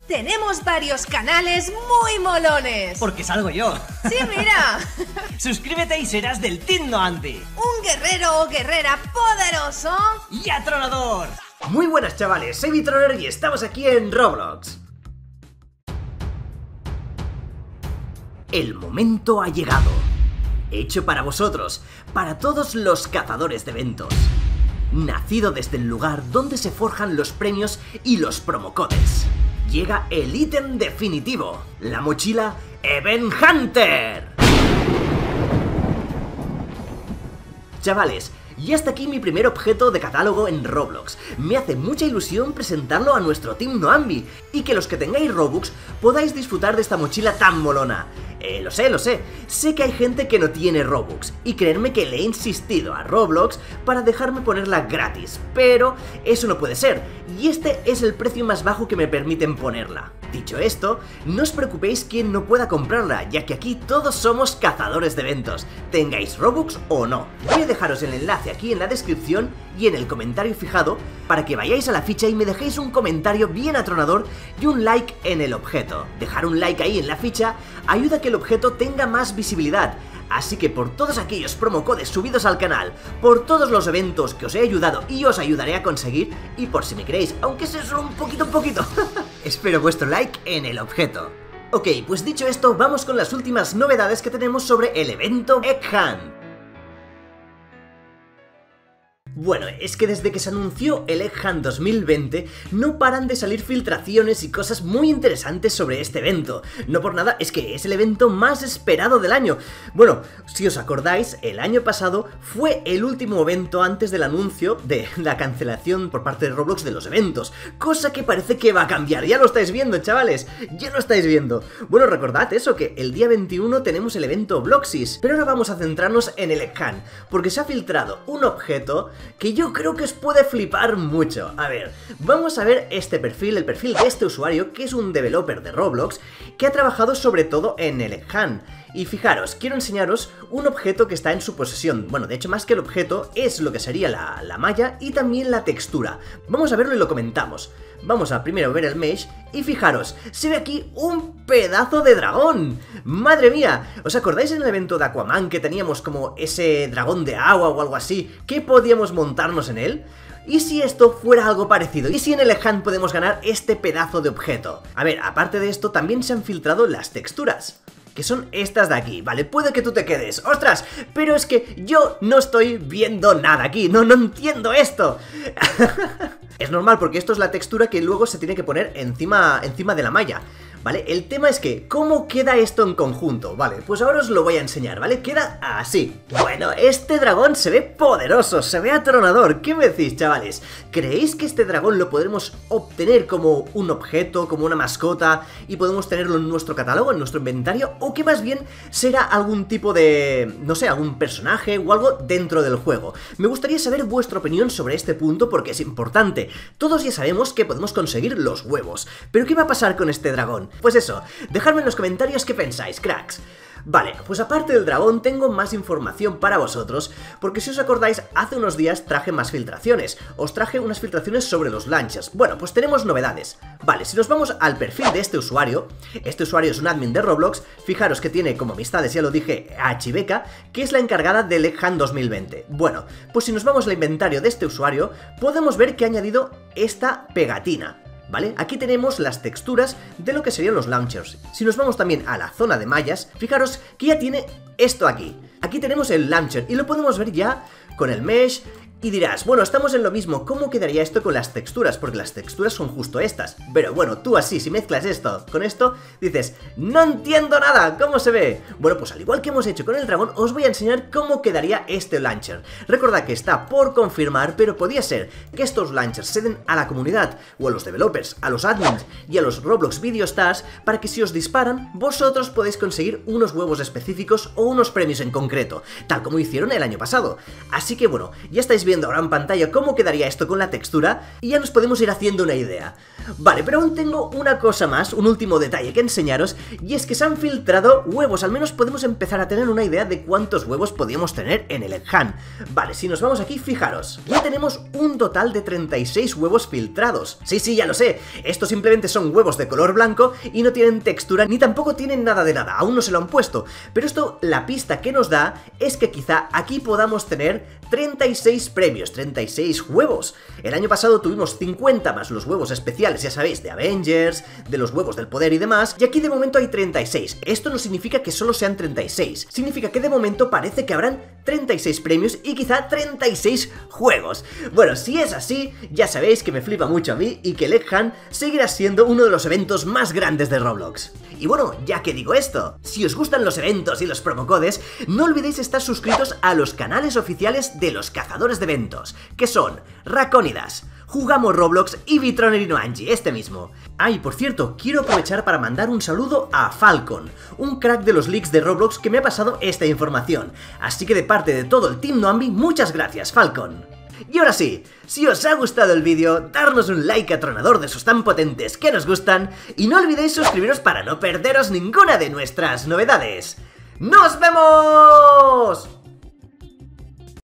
Tenemos varios canales muy molones. Porque salgo yo. Sí, mira. Suscríbete y serás del Team Noambi. Un guerrero o guerrera poderoso y atronador. Muy buenas, chavales, soy Bitroner y estamos aquí en Roblox. El momento ha llegado. Hecho para vosotros, para todos los cazadores de eventos. Nacido desde el lugar donde se forjan los premios y los promocodes. Llega el ítem definitivo, la mochila Event Hunter. Chavales, y hasta aquí mi primer objeto de catálogo en Roblox. Me hace mucha ilusión presentarlo a nuestro Team Noambi y que los que tengáis Robux podáis disfrutar de esta mochila tan molona. Lo sé. Sé que hay gente que no tiene Robux y creedme que le he insistido a Roblox para dejarme ponerla gratis, pero eso no puede ser y este es el precio más bajo que me permiten ponerla. Dicho esto, no os preocupéis quien no pueda comprarla, ya que aquí todos somos cazadores de eventos, tengáis Robux o no. Voy a dejaros el enlace aquí en la descripción y en el comentario fijado para que vayáis a la ficha y me dejéis un comentario bien atronador y un like en el objeto. Dejar un like ahí en la ficha ayuda a que el objeto tenga más visibilidad. Así que por todos aquellos promocodes subidos al canal, por todos los eventos que os he ayudado y os ayudaré a conseguir, y por si me queréis, aunque sea solo un poquito, espero vuestro like en el objeto. Ok, pues dicho esto, vamos con las últimas novedades que tenemos sobre el evento Egg Hunt. Bueno, es que desde que se anunció el Egg Hunt 2020 no paran de salir filtraciones y cosas muy interesantes sobre este evento. No por nada, es que es el evento más esperado del año. Bueno, si os acordáis, el año pasado fue el último evento antes del anuncio de la cancelación por parte de Roblox de los eventos, cosa que parece que va a cambiar. Ya lo estáis viendo, chavales, ya lo estáis viendo. Bueno, recordad eso, que el día 21 tenemos el evento Bloxys, pero ahora vamos a centrarnos en el Egg Hunt, porque se ha filtrado un objeto que yo creo que os puede flipar mucho. A ver, vamos a ver este perfil, el perfil de este usuario, que es un developer de Roblox, que ha trabajado sobre todo en el Egg Hunt. Y fijaros, quiero enseñaros un objeto que está en su posesión. Bueno, de hecho, más que el objeto, es lo que sería la malla y también la textura. Vamos a verlo y lo comentamos. Vamos a primero ver el mesh y fijaros, se ve aquí un pedazo de dragón. ¡Madre mía! ¿Os acordáis en el evento de Aquaman que teníamos como ese dragón de agua o algo así? ¿Qué podíamos montarnos en él? ¿Y si esto fuera algo parecido? ¿Y si en el Egg Hunt podemos ganar este pedazo de objeto? A ver, aparte de esto, también se han filtrado las texturas, que son estas de aquí, ¿vale? Puede que tú te quedes, ¡ostras! Pero es que yo no estoy viendo nada aquí, no entiendo esto. Es normal porque esto es la textura que luego se tiene que poner encima de la malla, ¿vale? El tema es que, ¿cómo queda esto en conjunto? Vale, pues ahora os lo voy a enseñar, ¿vale? Queda así. Bueno, este dragón se ve poderoso, se ve atronador. ¿Qué me decís, chavales? ¿Creéis que este dragón lo podremos obtener como un objeto, como una mascota, y podemos tenerlo en nuestro catálogo, en nuestro inventario? ¿O que más bien será algún tipo de, no sé, algún personaje o algo dentro del juego? Me gustaría saber vuestra opinión sobre este punto porque es importante. Todos ya sabemos que podemos conseguir los huevos, pero ¿qué va a pasar con este dragón? Pues eso, dejadme en los comentarios qué pensáis, cracks. Vale, pues aparte del dragón tengo más información para vosotros, porque si os acordáis, hace unos días traje más filtraciones. Os traje unas filtraciones sobre los launchers. Bueno, pues tenemos novedades. Vale, si nos vamos al perfil de este usuario es un admin de Roblox. Fijaros que tiene como amistades, ya lo dije, a Chibeca, que es la encargada del Egg Hunt 2020. Bueno, pues si nos vamos al inventario de este usuario, podemos ver que ha añadido esta pegatina, ¿vale? Aquí tenemos las texturas de lo que serían los launchers. Si nos vamos también a la zona de mallas, fijaros que ya tiene esto aquí. Aquí tenemos el launcher y lo podemos ver ya con el mesh. Y dirás, bueno, estamos en lo mismo, ¿cómo quedaría esto con las texturas? Porque las texturas son justo estas. Pero bueno, tú así, si mezclas esto con esto, dices, ¡no entiendo nada! ¿Cómo se ve? Bueno, pues al igual que hemos hecho con el dragón, os voy a enseñar cómo quedaría este launcher. Recordad que está por confirmar, pero podría ser que estos launchers se den a la comunidad, o a los developers, a los admins y a los Roblox Video Stars, para que si os disparan, vosotros podéis conseguir unos huevos específicos o unos premios en concreto, tal como hicieron el año pasado. Así que bueno, ya estáis viendo viendo ahora en pantalla cómo quedaría esto con la textura y ya nos podemos ir haciendo una idea. Vale, pero aún tengo una cosa más, un último detalle que enseñaros, y es que se han filtrado huevos, al menos podemos empezar a tener una idea de cuántos huevos podíamos tener en el Egg Hunt. Vale, si nos vamos aquí, fijaros, ya tenemos un total de 36 huevos filtrados. Sí, ya lo sé, estos simplemente son huevos de color blanco y no tienen textura ni tampoco tienen nada de nada, aún no se lo han puesto, pero esto, la pista que nos da es que quizá aquí podamos tener 36 premios, 36 huevos. El año pasado tuvimos 50 más los huevos especiales, ya sabéis, de Avengers, de los huevos del poder y demás, y aquí de momento hay 36. Esto no significa que solo sean 36, significa que de momento parece que habrán 36 premios y quizá 36 juegos. Bueno, si es así, ya sabéis que me flipa mucho a mí y que el Egg Hunt seguirá siendo uno de los eventos más grandes de Roblox. Y bueno, ya que digo esto, si os gustan los eventos y los promocodes, no olvidéis estar suscritos a los canales oficiales de los cazadores de eventos, que son Racónidas, Jugamos Roblox y Vitronerino Angie, este mismo. Ah, y por cierto, quiero aprovechar para mandar un saludo a Falcon, un crack de los leaks de Roblox que me ha pasado esta información. Así que de parte de todo el Team Noambi, muchas gracias, Falcon. Y ahora sí, si os ha gustado el vídeo, darnos un like atronador de esos tan potentes que nos gustan, y no olvidéis suscribiros para no perderos ninguna de nuestras novedades. ¡Nos vemos!